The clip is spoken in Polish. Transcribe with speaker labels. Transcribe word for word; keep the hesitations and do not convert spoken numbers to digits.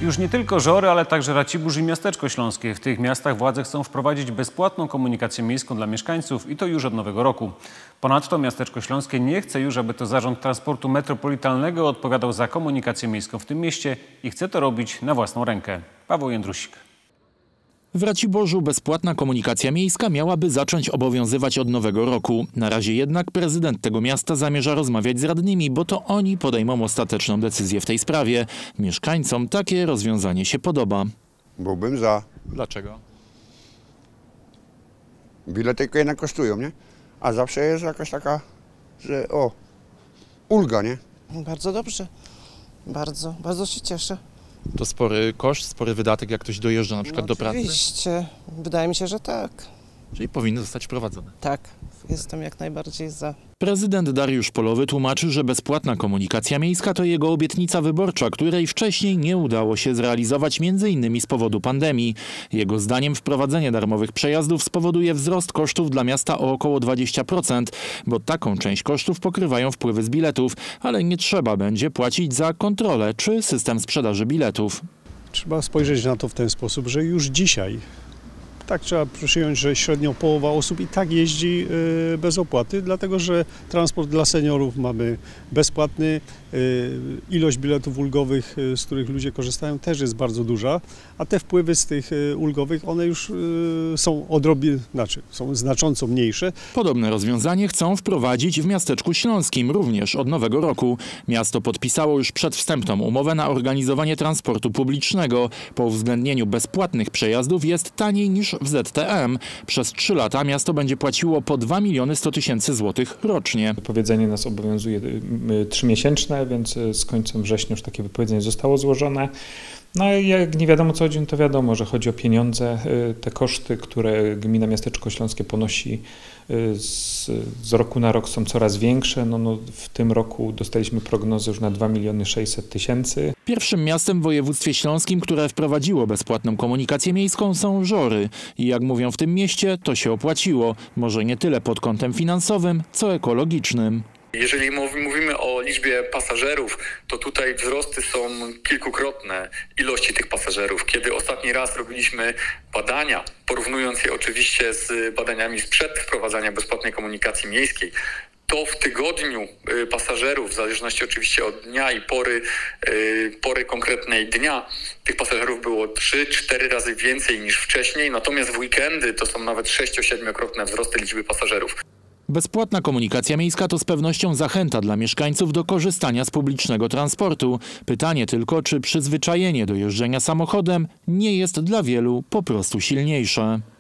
Speaker 1: Już nie tylko Żory, ale także Racibórz i Miasteczko Śląskie. W tych miastach władze chcą wprowadzić bezpłatną komunikację miejską dla mieszkańców i to już od nowego roku. Ponadto Miasteczko Śląskie nie chce już, aby to Zarząd Transportu Metropolitalnego odpowiadał za komunikację miejską w tym mieście i chce to robić na własną rękę. Paweł Jędrusik.
Speaker 2: W Raciborzu bezpłatna komunikacja miejska miałaby zacząć obowiązywać od nowego roku. Na razie jednak prezydent tego miasta zamierza rozmawiać z radnymi, bo to oni podejmą ostateczną decyzję w tej sprawie. Mieszkańcom takie rozwiązanie się podoba.
Speaker 3: Byłbym za.
Speaker 2: Dlaczego?
Speaker 3: Bilety tylko jednak kosztują, nie? A zawsze jest jakaś taka, że o, ulga, nie?
Speaker 4: Bardzo dobrze. Bardzo, bardzo się cieszę.
Speaker 2: To spory koszt, spory wydatek, jak ktoś dojeżdża na przykład
Speaker 4: No
Speaker 2: do pracy?
Speaker 4: Oczywiście. Wydaje mi się, że tak.
Speaker 2: Czyli powinny zostać wprowadzone.
Speaker 4: Tak. Jestem jak najbardziej za.
Speaker 2: Prezydent Dariusz Polowy tłumaczy, że bezpłatna komunikacja miejska to jego obietnica wyborcza, której wcześniej nie udało się zrealizować między innymi z powodu pandemii. Jego zdaniem wprowadzenie darmowych przejazdów spowoduje wzrost kosztów dla miasta o około dwadzieścia procent, bo taką część kosztów pokrywają wpływy z biletów, ale nie trzeba będzie płacić za kontrolę czy system sprzedaży biletów.
Speaker 5: Trzeba spojrzeć na to w ten sposób, że już dzisiaj tak trzeba przyjąć, że średnio połowa osób i tak jeździ bez opłaty, dlatego że transport dla seniorów mamy bezpłatny. Ilość biletów ulgowych, z których ludzie korzystają, też jest bardzo duża, a te wpływy z tych ulgowych, one już są odrobinę, znaczy są znacząco mniejsze.
Speaker 2: Podobne rozwiązanie chcą wprowadzić w Miasteczku Śląskim również od nowego roku. Miasto podpisało już przedwstępną umowę na organizowanie transportu publicznego. Po uwzględnieniu bezpłatnych przejazdów jest taniej niż w Z T M. Przez trzy lata miasto będzie płaciło po dwa miliony sto tysięcy złotych rocznie.
Speaker 6: Wypowiedzenie nas obowiązuje trzymiesięczne, więc z końcem września już takie wypowiedzenie zostało złożone. No i jak nie wiadomo co chodzi, no to wiadomo, że chodzi o pieniądze. Te koszty, które gmina Miasteczko Śląskie ponosi z, z roku na rok są coraz większe. No, no, w tym roku dostaliśmy prognozę już na dwa miliony sześćset tysięcy.
Speaker 2: Pierwszym miastem w województwie śląskim, które wprowadziło bezpłatną komunikację miejską, są Żory. I jak mówią w tym mieście, to się opłaciło. Może nie tyle pod kątem finansowym, co ekologicznym.
Speaker 7: Jeżeli mówimy o liczbie pasażerów, to tutaj wzrosty są kilkukrotne ilości tych pasażerów. Kiedy ostatni raz robiliśmy badania, porównując je oczywiście z badaniami sprzed wprowadzania bezpłatnej komunikacji miejskiej, to w tygodniu pasażerów, w zależności oczywiście od dnia i pory, pory konkretnej dnia, tych pasażerów było trzy cztery razy więcej niż wcześniej, natomiast w weekendy to są nawet sześcio-siedmiokrotne wzrosty liczby pasażerów.
Speaker 2: Bezpłatna komunikacja miejska to z pewnością zachęta dla mieszkańców do korzystania z publicznego transportu. Pytanie tylko, czy przyzwyczajenie do jeżdżenia samochodem nie jest dla wielu po prostu silniejsze.